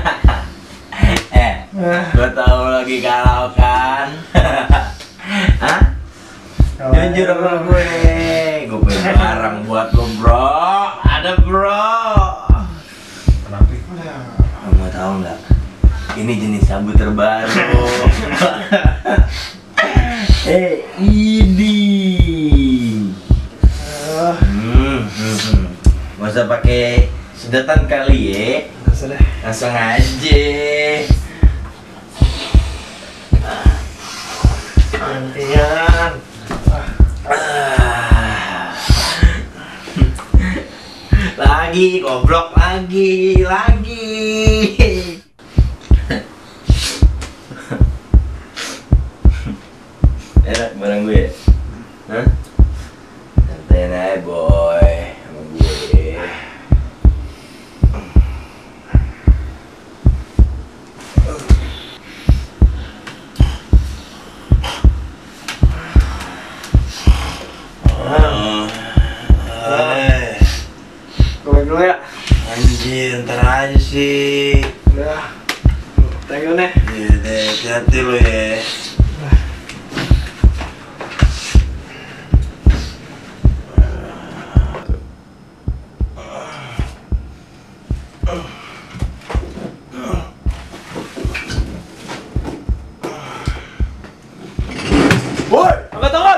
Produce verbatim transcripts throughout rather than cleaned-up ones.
Eh, gua tahu lagi galau kan? Hah? Jujur sama gue, gue punya barang buat lo bro, ada bro. Kenapa? Kamu mau tahu nggak? Ini jenis sabut terbaru. Eh, ini. Hmm, hmm, hmm. Gak usah pakai sedotan kali ya. Gak usah deh. Langsung aja. Gantian. Ah. Lagi goblok lagi lagi. Enak barang gue. Hah? Santai aja boy sama gue. Gue dulu ya. Anjir, ntar aja sih. Udah. Thank you nih. Iya deh, hati-hati lo ya. Boy, angkat tangan.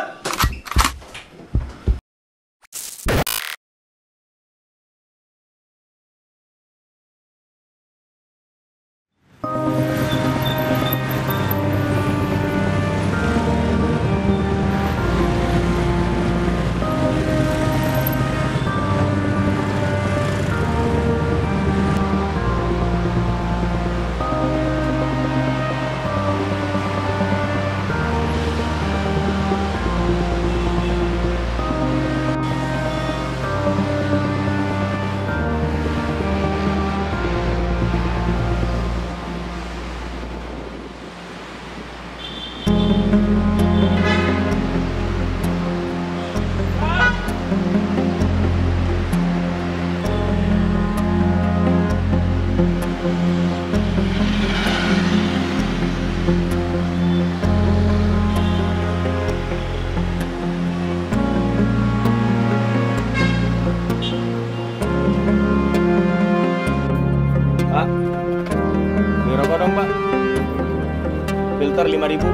Pak, beli rokok dong pak. Filter lima ribu.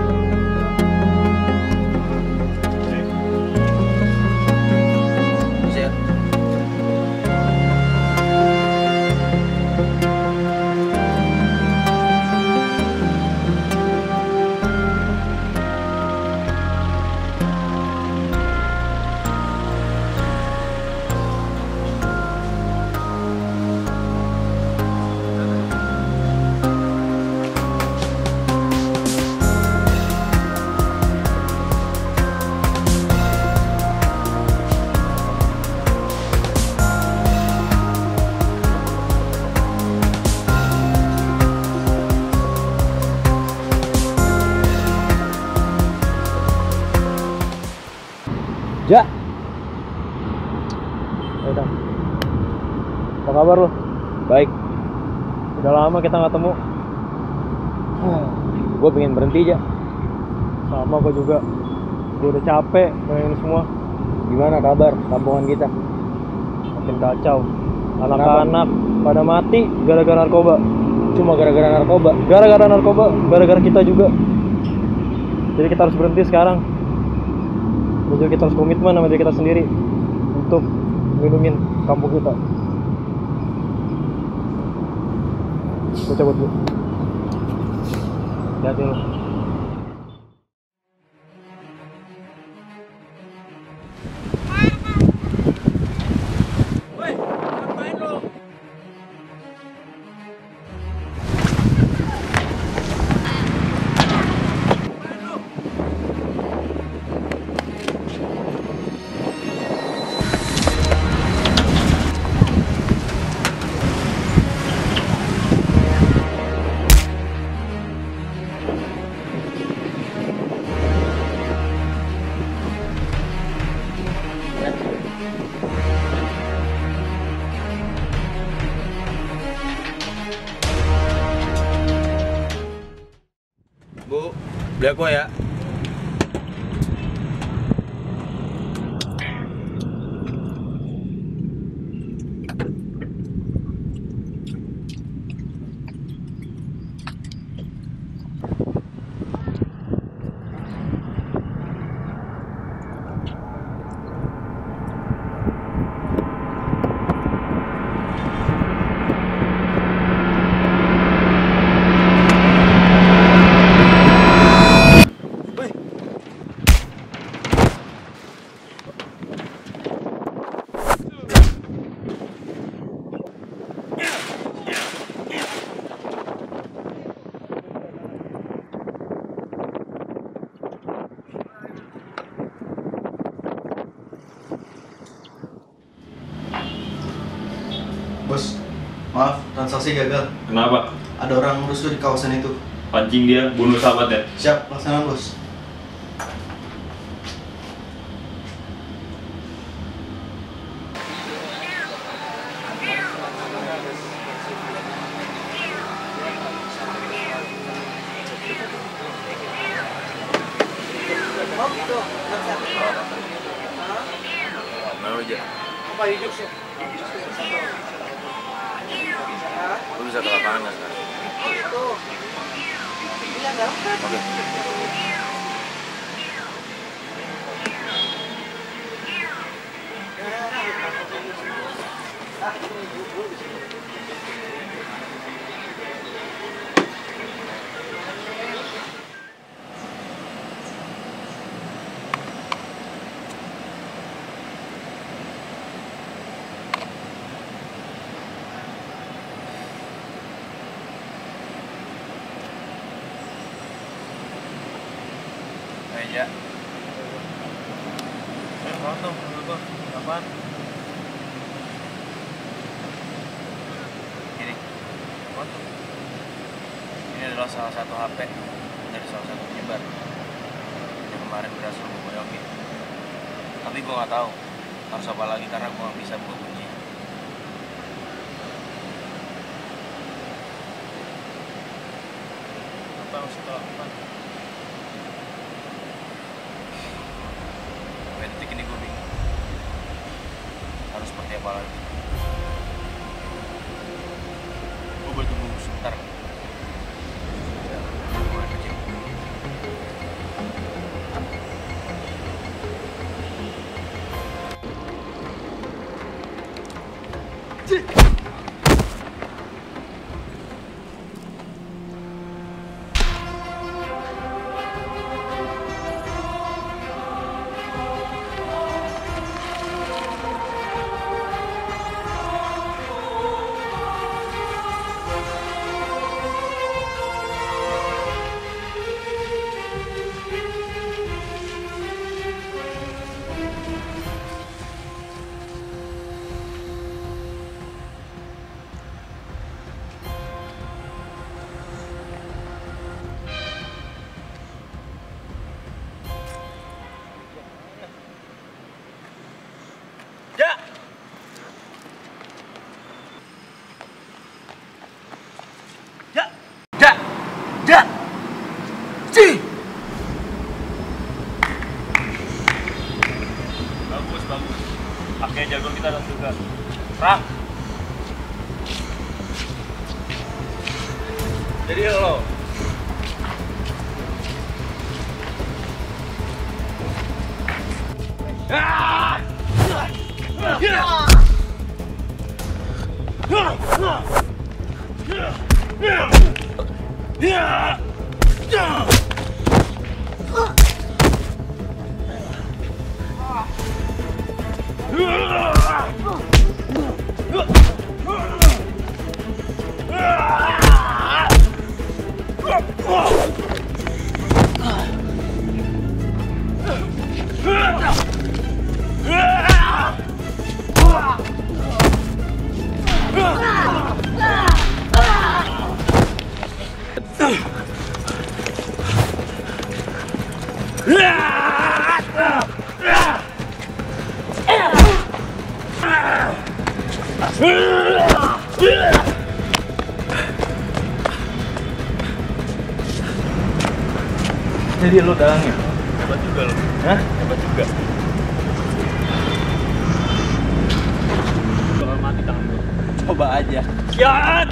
Siap. Ja. Udah. Apa kabar lu? Baik. Udah lama kita nggak ketemu. Gue pengen berhenti aja. Sama gua juga. Gua udah capek dengan ini semua. Gimana kabar kampungan kita? Makin kacau. Anak-anak pada mati gara-gara narkoba. Cuma gara-gara narkoba. Gara-gara narkoba, gara-gara kita juga. Jadi kita harus berhenti sekarang. Dan juga kita harus komitmen sama diri kita sendiri untuk melindungi kampung kita. Gue cabut dulu. Hati-hati lu. Beli aku ya. Bos, maaf, transaksi gagal. Kenapa? Ada orang rusuh di kawasan itu. Pancing dia, bunuh sahabat ya? Siap, laksanakan bos. Mana aja? Apa hidup sih? Lu bisa ke lapangan nggak sekarang? Tuh. Ini ada apa? Oke. Meja. Foto, foto, apaan? Ini. Ini adalah salah satu H P dari salah satu penyebar yang kemarin berhasil memboyoki. Tapi gue nggak tahu harus apa lagi karena gue nggak bisa buka kunci. Apa harus kita lakukan? Sampai detik ini gue bingung harus seperti apa lagi. Gue boleh tunggu sebentar. Ya, gue kecil. Ja! Ja! Ja! Ja! Si! Bagus, bagus. Akhirnya jago kita dan juga. Rang! Jadi lo. Ah! Jadi lu dalangnya? Hebat juga lo. Hah? Hebat juga. Bakal mati tangan gue. Coba aja. Ya.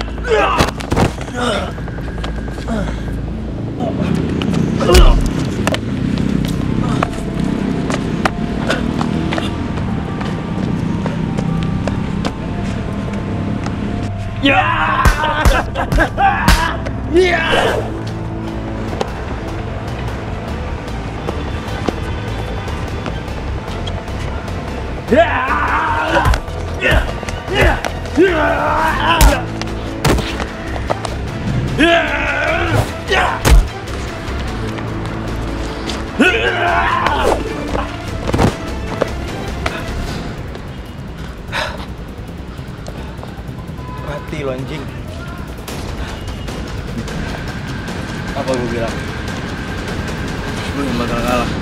Mati lo anjing. Apa gue bilang? Lu yang bakal kalah.